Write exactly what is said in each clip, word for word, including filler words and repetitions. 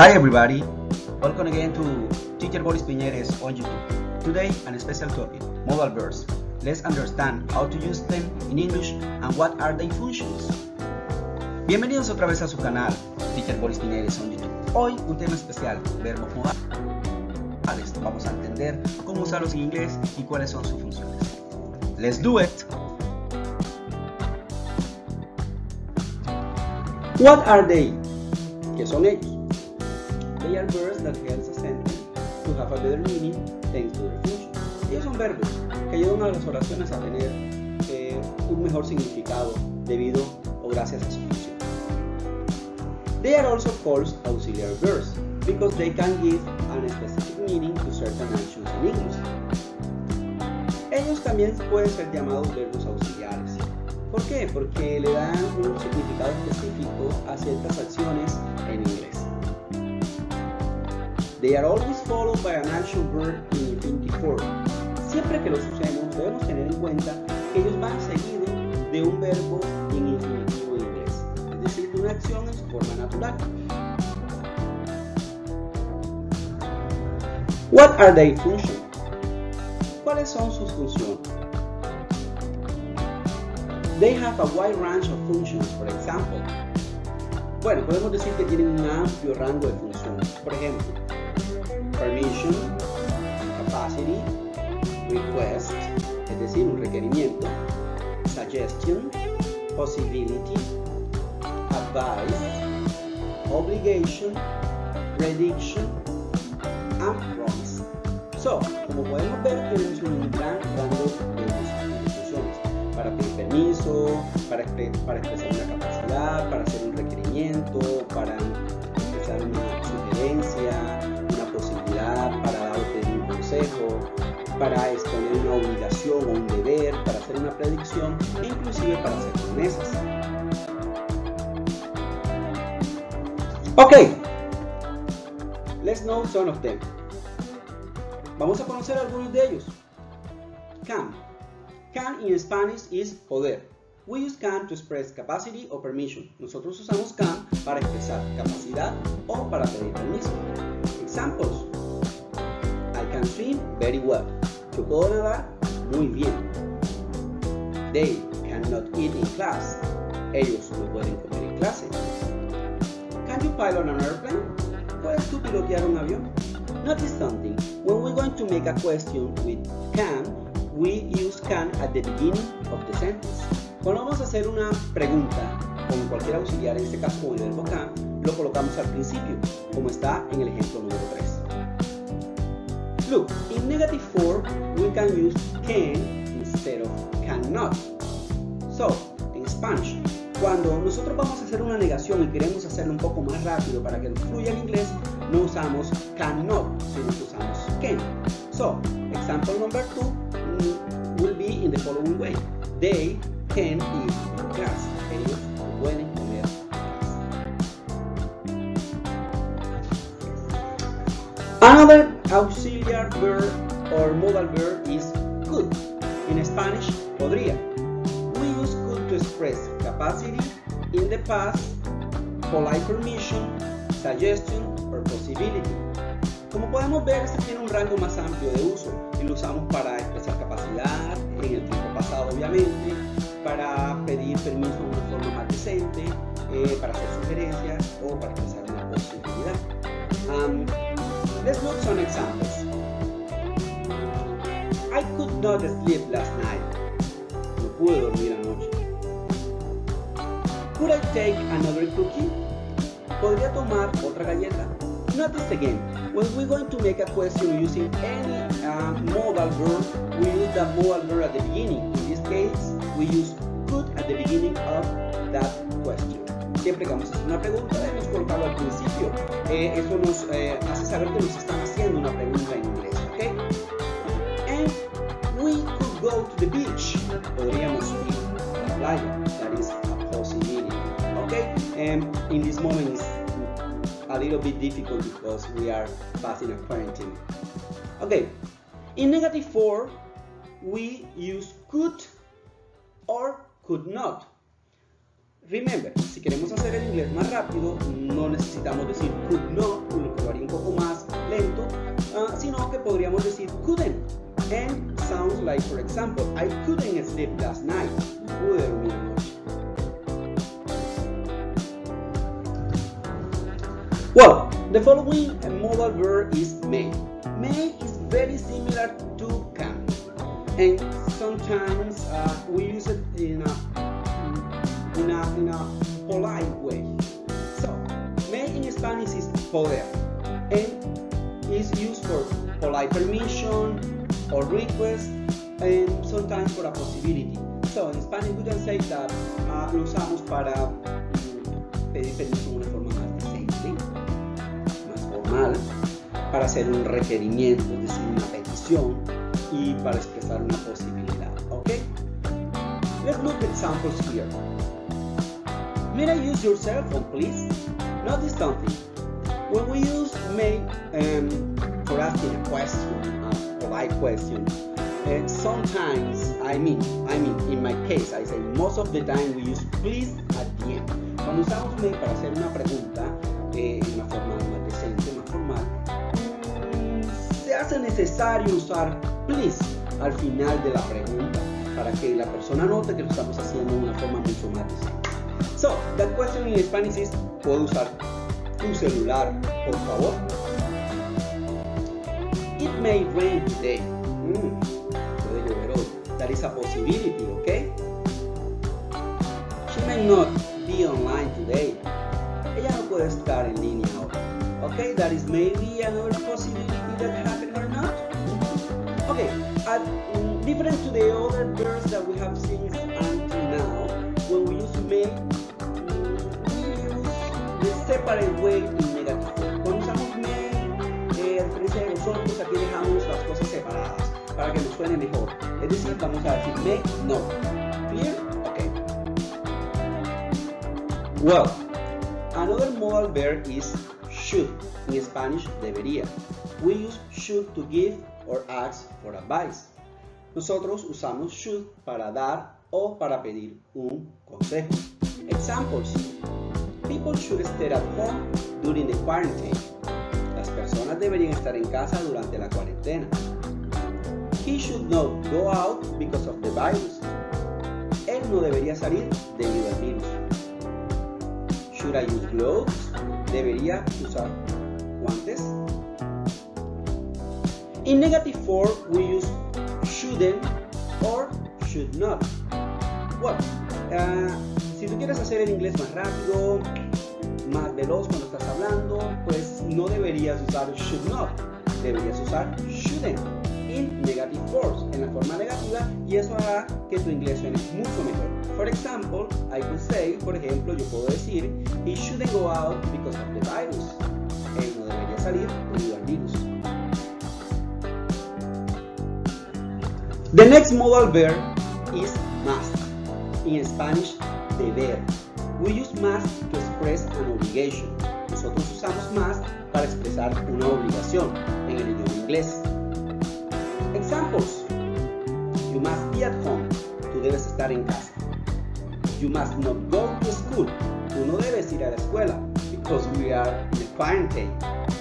Hi everybody, welcome again to Teacher Boris Piñeres on YouTube. Today, a special topic, modal verbs. Let's understand how to use them in English and what are their functions. Bienvenidos otra vez a su canal, Teacher Boris Piñeres on YouTube. Hoy un tema especial, verbos modales. Vamos a entender cómo usarlos en inglés y cuáles son sus funciones. Let's do it! What are they? ¿Qué son ellos? They are verbs that help a sentence to have a better meaning thanks to their function. Ellos son verbos que ayudan a las oraciones a tener eh, un mejor significado debido o gracias a su función. They are also called auxiliary verbs because they can give a specific meaning to certain actions in English. Ellos también pueden ser llamados verbos auxiliares. ¿Por qué? Porque le dan un significado específico a ciertas acciones en inglés. They are always followed by an action verb in infinitive form. Siempre que los usemos, debemos tener en cuenta que ellos van seguidos de un verbo en infinitivo en inglés, es decir, de una acción en su forma natural. What are their functions? ¿Cuáles son sus funciones? They have a wide range of functions, for example. Bueno, podemos decir que tienen un amplio rango de funciones. Por ejemplo, permission, capacity, request, es decir, un requerimiento, suggestion, possibility, advice, obligation, prediction, and promise. So, como podemos ver, tenemos un gran rango de funciones para pedir permiso, para, para expresar una capacidad, para hacer un requerimiento, para expresar una sugerencia, una posibilidad, para dar o pedir un consejo, para exponer una obligación o un deber, para hacer una predicción e inclusive para hacer promesas. Ok, let's know some of them. Vamos a conocer algunos de ellos. Can. Can in Spanish is poder. We use can to express capacity or permission. Nosotros usamos can para expresar capacidad o para pedir permiso. Examples. I can swim very well. Yo puedo nadar muy bien. They cannot eat in class. Ellos no pueden comer en clase. Can you pilot an airplane? ¿Puedes tú pilotear un avión? Notice something. When we're going to make a question with can, we use can at the beginning of the sentence. Cuando vamos a hacer una pregunta con cualquier auxiliar, en este caso con el verbo can, lo colocamos al principio, como está en el ejemplo número tres. Look, in negative form, we can use can instead of cannot. So, en Spanish, cuando nosotros vamos a hacer una negación y queremos hacerlo un poco más rápido para que nos fluya en inglés, no usamos cannot, sino que usamos can. So, example number two will be in the following way. They can eat in class. Ellos pueden comer en clase. Another auxiliary verb or modal verb is could. In Spanish, podría. We use could to express capacity in the past, polite permission, suggestion, or possibility. Como podemos ver, este tiene un rango más amplio de uso y lo usamos para expresar capacidad, en el tiempo pasado obviamente, para pedir permiso de una forma más decente, eh, para hacer sugerencias o para expresar una posibilidad. Um, let's look some examples. I could not sleep last night. No pude dormir anoche. Could I take another cookie? ¿Podría tomar otra galleta? Notice again, when we're going to make a question using any uh, modal verb, we use the modal verb at the beginning. In this case, we use could at the beginning of that question. Siempre que vamos a hacer una pregunta, debemos colocarlo al principio. Eh, eso nos eh, hace saber que nos están haciendo una pregunta en inglés, ¿ok? And we could go to the beach. Podríamos ir a la playa. That is a possibility, ¿ok? And in this moment, it's a little bit difficult because we are passing a quarantine. Okay, in negative form, we use could or could not. Remember, si queremos hacer el inglés más rápido, no necesitamos decir could not, lo que lo haría un poco más lento, uh, sino que podríamos decir couldn't. And sounds like, for example, I couldn't sleep last night. Pude dormir anoche. Well, the following modal verb is may. May is very similar to can, and sometimes uh, we use it in a In a, in a polite way. So, may in Spanish is poder and is used for polite permission or request and sometimes for a possibility. So, in Spanish we can say that uh, lo usamos para um, pedir permiso de una forma más decente, más formal, para hacer un requerimiento, es decir, una petición y para expresar una posibilidad. Okay? Let's look at examples here. May I use your cell phone, please? Notice something. When we use may um, for asking a question, a polite question, and sometimes, I mean, I mean, in my case, I say most of the time we use please at the end. Cuando usamos may para hacer una pregunta eh, en una forma más decente, más formal, se hace necesario usar please al final de la pregunta para que la persona note que lo estamos haciendo de una forma mucho más decente. So, that question in Spanish is, ¿puedo usar tu celular, por favor? It may rain today. Mm, puede llover hoy. That is a possibility, okay? She may not be online today. Ella no puede estar en línea hoy. Okay, that is maybe another possibility that happened or not. Okay, at, um, different to the other verbs that we have seen until now, when we use may, separate way in negative form. Cuando usamos may, eh, a diferencia de nosotros, aquí dejamos las cosas separadas para que nos suene mejor. Es decir, vamos a decir may not. Clear? Okay. Well, another modal verb is should. In Spanish, debería. We use should to give or ask for advice. Nosotros usamos should para dar o para pedir un consejo. Examples. People should stay at home during the quarantine. Las personas deberían estar en casa durante la cuarentena. He should not go out because of the virus. Él no debería salir debido al virus. Should I use gloves? ¿Debería usar guantes? In negative form, we use shouldn't or should not. Well, uh, si tú quieres hacer el inglés más rápido, más veloz cuando estás hablando, pues no deberías usar should not, deberías usar shouldn't in negative forms, en la forma negativa, y eso hará que tu inglés suene mucho mejor. For example, I could say, por ejemplo, yo puedo decir, he shouldn't go out because of the virus. Él no debería salir debido al virus. The next modal verb is must. In Spanish, deber. We use must to express an obligation. Nosotros usamos must para expresar una obligación en el idioma inglés. Examples. You must be at home. Tú debes estar en casa. You must not go to school. Tú no debes ir a la escuela because we are in quarantine.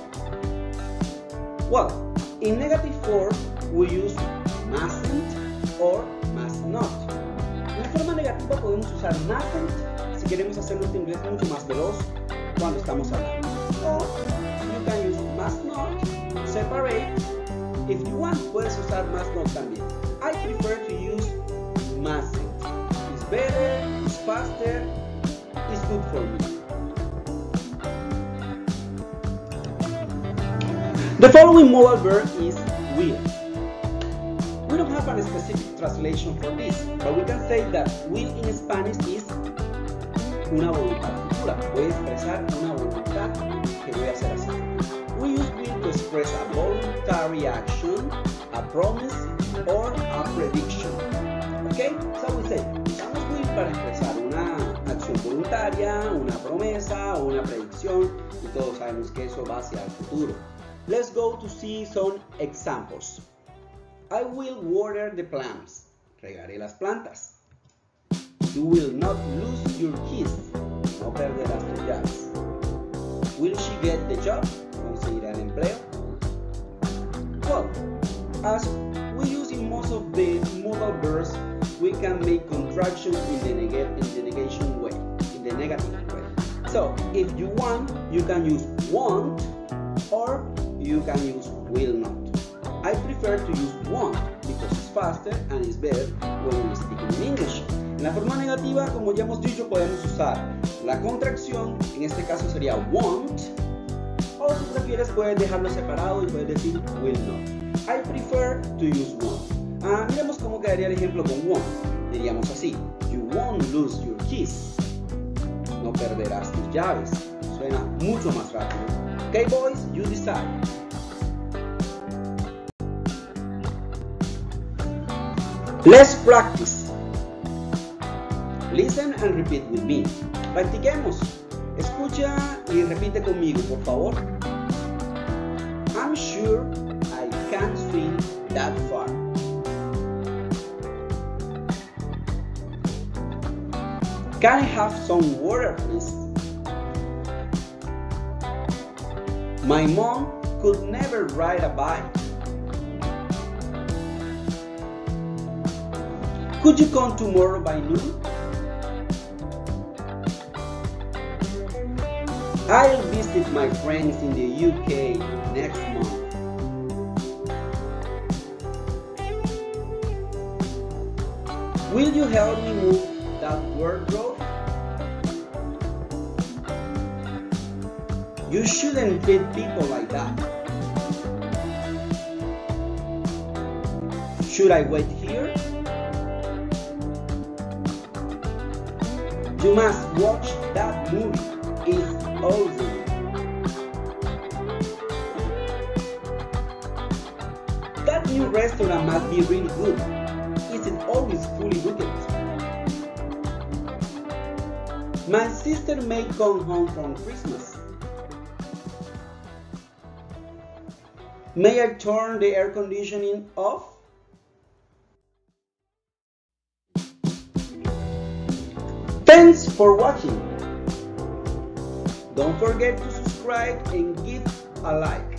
Well, in negative form, we use mustn't or must not. En la forma negativa podemos usar mustn't si queremos hacer nuestro inglés mucho más veloz cuando estamos hablando. O you can use must not, separate. If you want, puedes usar must not también. I prefer to use mustn't. It's better, it's faster, it's good for me. The following modal verb is will. We don't have a specific translation for this, but we can say that will in Spanish is una voluntad futura. Voy a expresar una voluntad que voy a hacer así. We use will to express a voluntary action, a promise, or a prediction. Okay? So we say, usamos will para expresar una acción voluntaria, una promesa o una predicción, y todos sabemos que eso va hacia el futuro. Let's go to see some examples. I will water the plants. Regaré las plantas. You will not lose your keys. No perderás tus llaves. Will she get the job? ¿Conseguirá el empleo? Well, as we use in most of the modal verbs, we can make contractions in the, neg in the negation way, in the negative way. So, if you want, you can use won't, or you can use will not. I prefer to use won't because it's faster and it's better when we speak in English. En la forma negativa, como ya hemos dicho, podemos usar la contracción, en este caso sería won't, o si prefieres puedes dejarlo separado y puedes decir will not. I prefer to use won't. Ah, miremos cómo quedaría el ejemplo con won't. Diríamos así: You won't lose your keys. No perderás tus llaves. Suena mucho más rápido. Okay, boys, you decide. Let's practice. Listen and repeat with me. Practiquemos. Escucha y repite conmigo, por favor. I'm sure I can't swim that far. Can I have some water, please? My mom could never ride a bike. Could you come tomorrow by noon? I'll visit my friends in the U K next month. Will you help me move that wardrobe? You shouldn't treat people like that. Should I wait here? You must watch that movie. It's awesome. That new restaurant must be really good. Is it always fully booked? My sister may come home from Christmas. May I turn the air conditioning off? Thanks for watching. Don't forget to subscribe and give a like.